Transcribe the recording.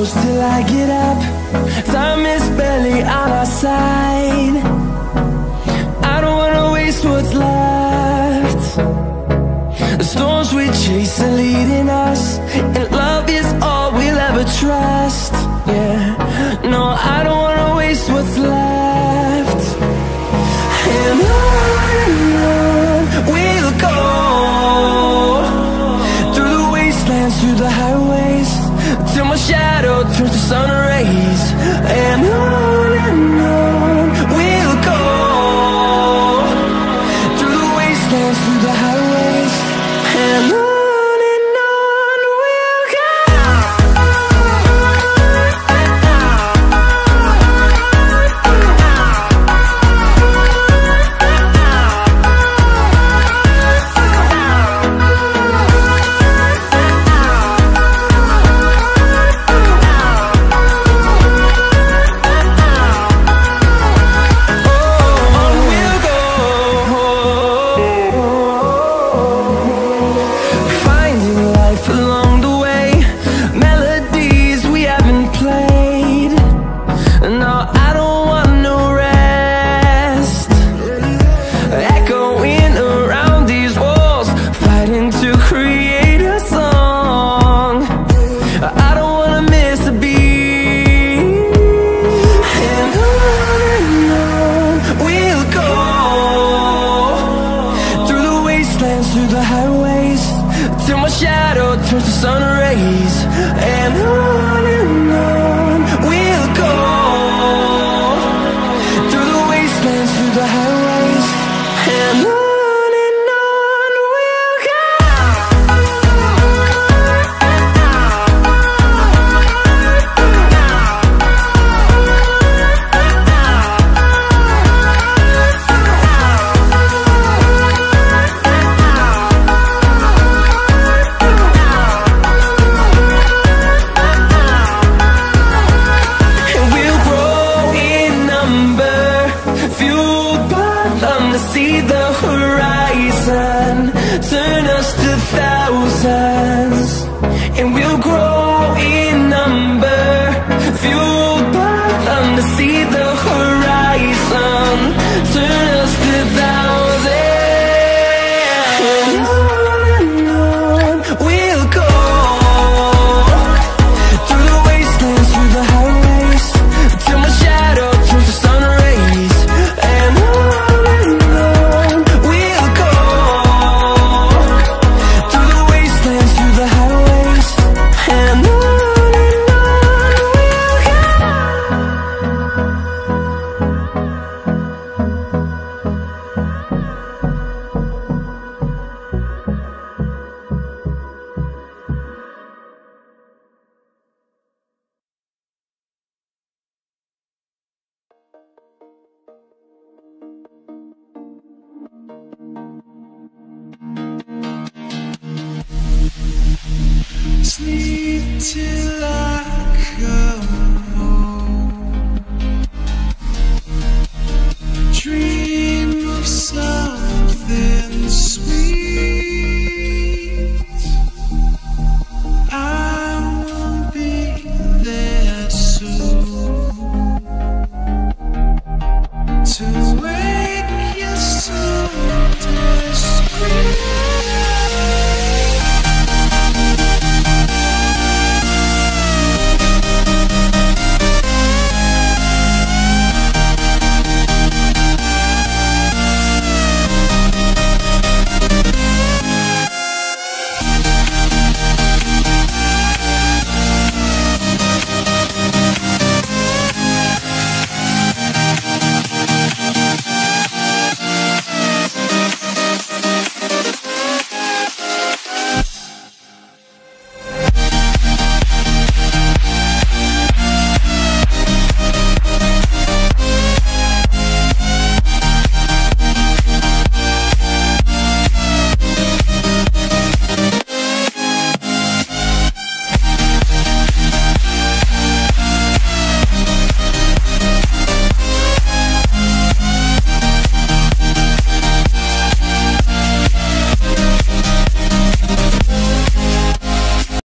close till I get up. Time is barely on our side. I don't wanna waste what's left. The storms we chase are leading us, and love is all we'll ever trust. Yeah, no, I don't wanna waste what's left. And on we'll go, through the wastelands, through the highways, till my shadow turns to sun rays. And on we'll go, through the wastelands, through the highways, and on we'll go. Through the highways, till my shadow turns to sun rays. And on we'll go, through the wastelands, through the highways, and on we'll go. See the horizon turn us to thousands, and we'll grow in number, fueled by them. To see the horizon turn us to thousands, and on we'll go, through the wastelands, through the highways, till my shadow turns to sun rays. And sleep till I come.